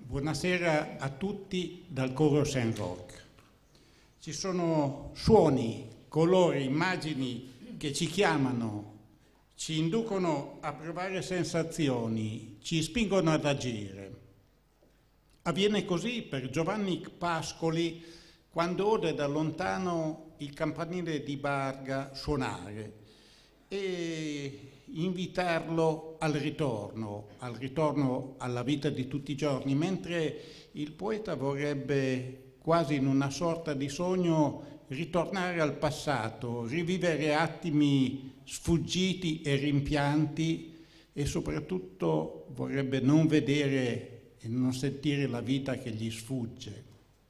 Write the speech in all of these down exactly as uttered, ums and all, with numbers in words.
Buonasera a tutti dal coro Saint Roch. Ci sono suoni, colori, immagini che ci chiamano, ci inducono a provare sensazioni, ci spingono ad agire. Avviene così per Giovanni Pascoli quando ode da lontano il campanile di Barga suonare e invitarlo al ritorno, al ritorno alla vita di tutti i giorni, mentre il poeta vorrebbe, quasi in una sorta di sogno, ritornare al passato, rivivere attimi sfuggiti e rimpianti e soprattutto vorrebbe non vedere e non sentire la vita che gli sfugge.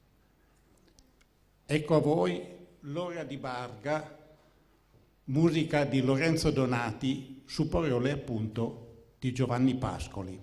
Ecco a voi l'ora di Barga, musica di Lorenzo Donati, su parole appunto di Giovanni Pascoli.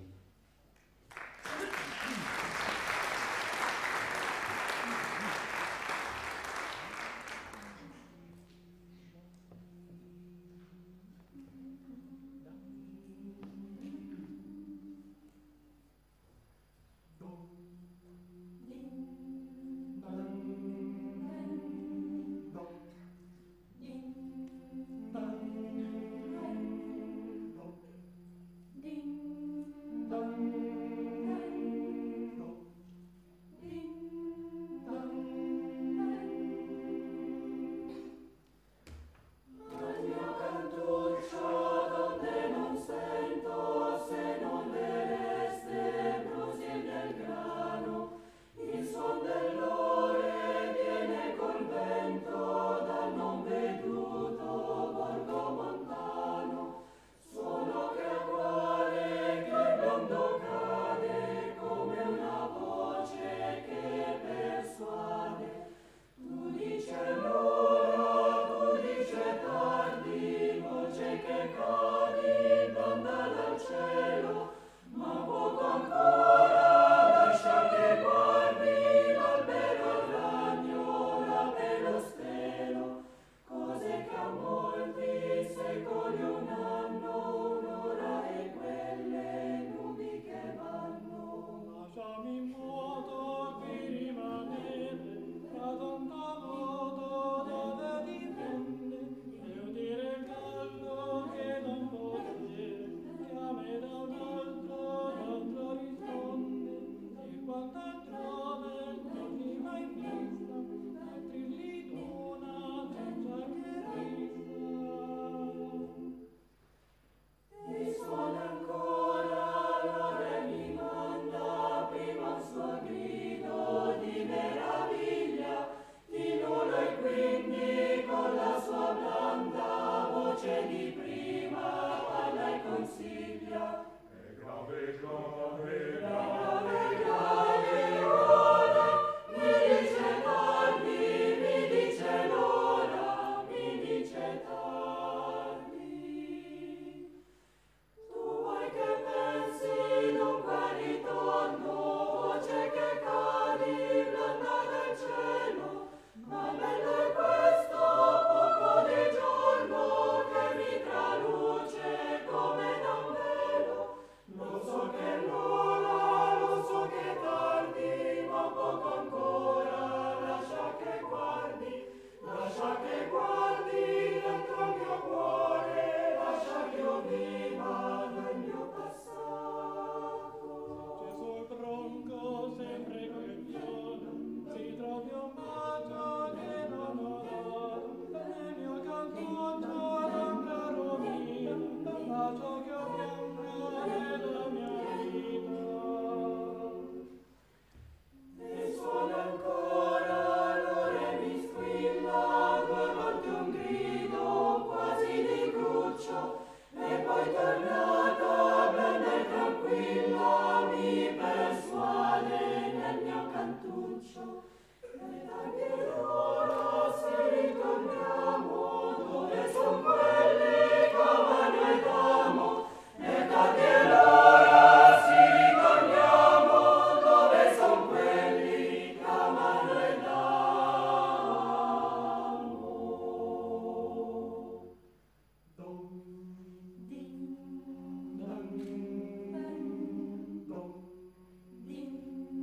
Ding,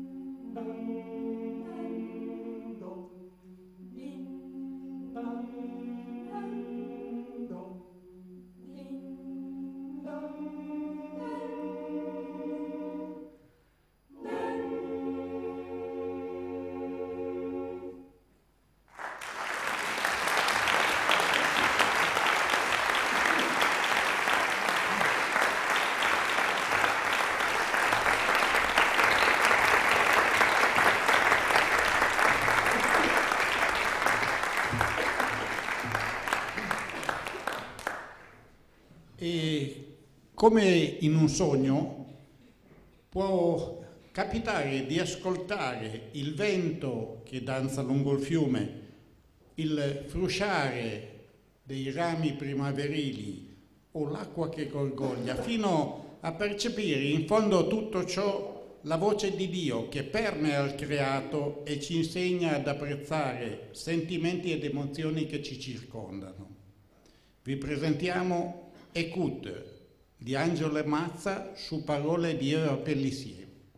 E come in un sogno può capitare di ascoltare il vento che danza lungo il fiume, il frusciare dei rami primaverili o l'acqua che gorgoglia, fino a percepire in fondo tutto ciò la voce di Dio che permea il creato e ci insegna ad apprezzare sentimenti ed emozioni che ci circondano. Vi presentiamo Écoute di Angelo Mazza su parole di Eva Pellissier.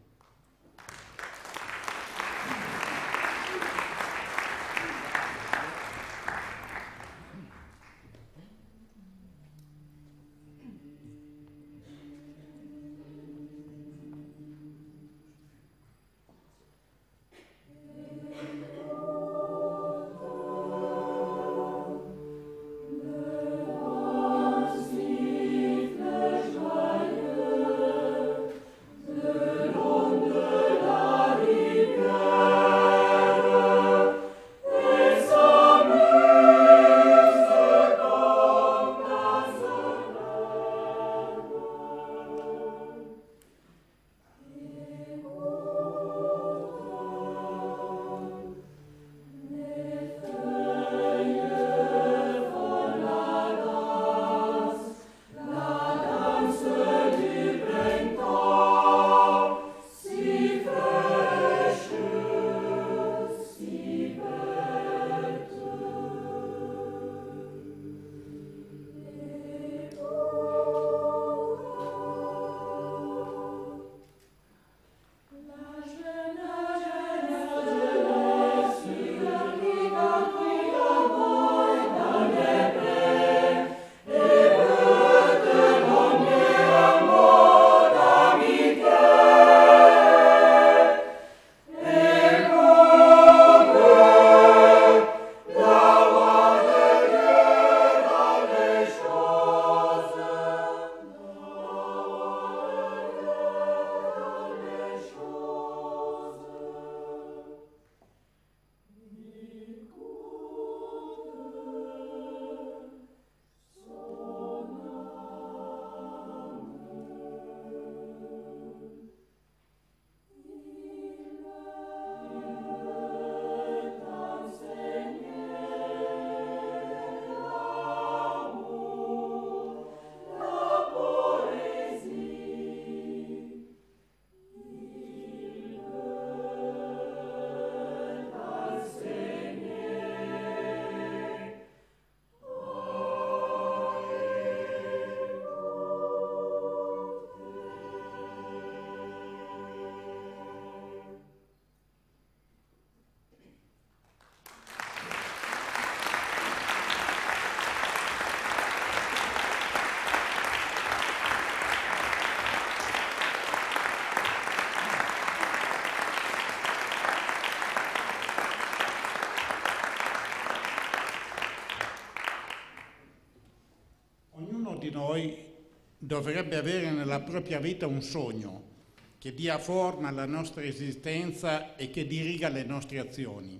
Di noi dovrebbe avere nella propria vita un sogno che dia forma alla nostra esistenza e che diriga le nostre azioni.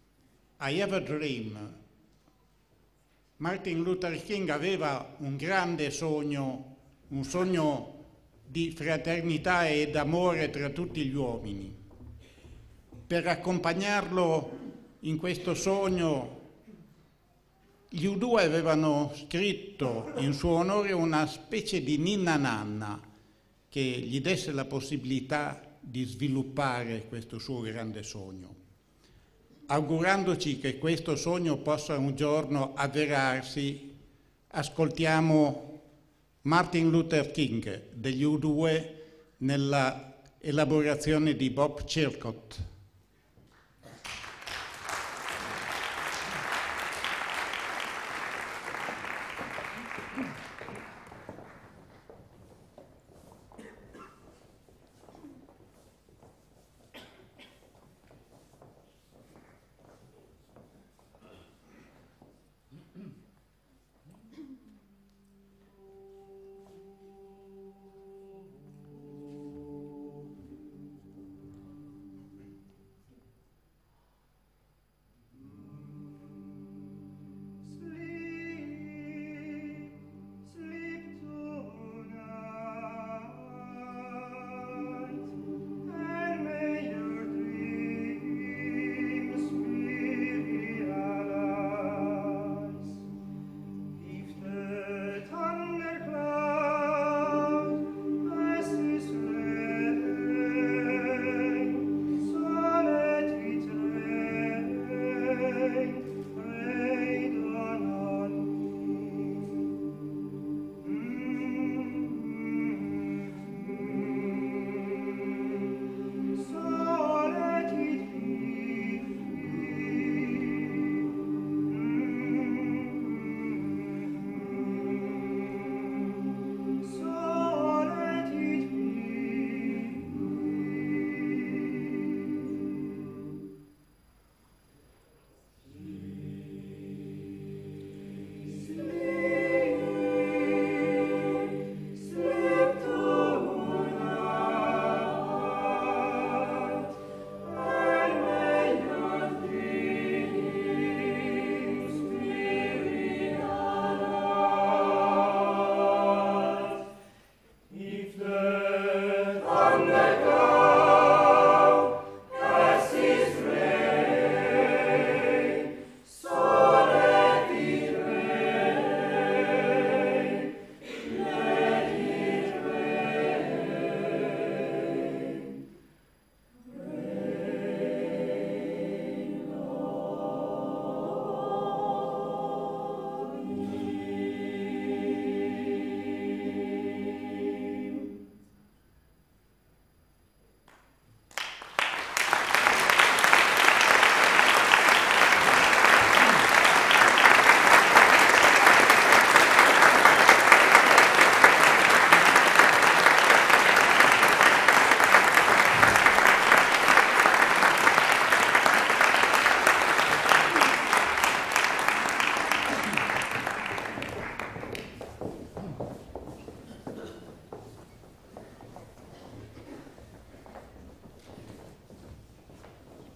I have a dream. Martin Luther King aveva un grande sogno, un sogno di fraternità e d'amore tra tutti gli uomini. Per accompagnarlo in questo sogno, gli U due avevano scritto in suo onore una specie di ninna nanna che gli desse la possibilità di sviluppare questo suo grande sogno. Augurandoci che questo sogno possa un giorno avverarsi, ascoltiamo Martin Luther King degli U due nella elaborazione di Bob Chilcott.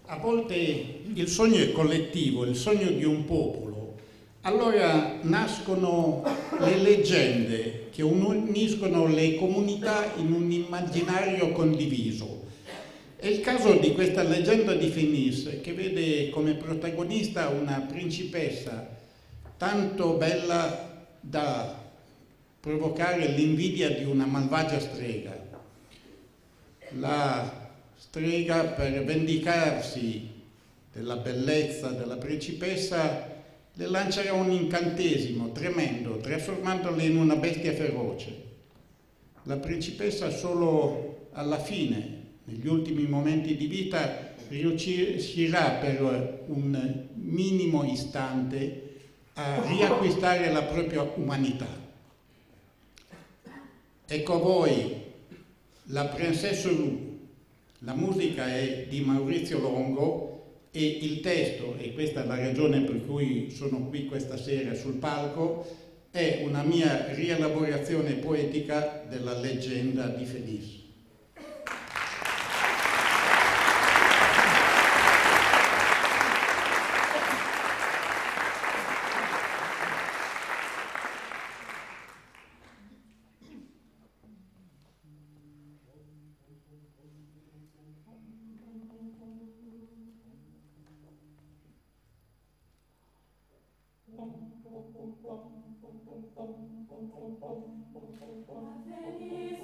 a volte il sogno è collettivo, il sogno di un popolo, allora nascono le leggende che uniscono le comunità in un immaginario condiviso. È il caso di questa leggenda di Finis, che vede come protagonista una principessa tanto bella da provocare l'invidia di una malvagia strega. La strega, per vendicarsi della bellezza della principessa, le lancerà un incantesimo tremendo, trasformandola in una bestia feroce. La principessa solo alla fine, negli ultimi momenti di vita, riuscirà per un minimo istante a riacquistare la propria umanità. Ecco a voi La Princesse Loup. La musica è di Maurizio Longo e il testo, e questa è la ragione per cui sono qui questa sera sul palco, è una mia rielaborazione poetica della leggenda di Finis. Venire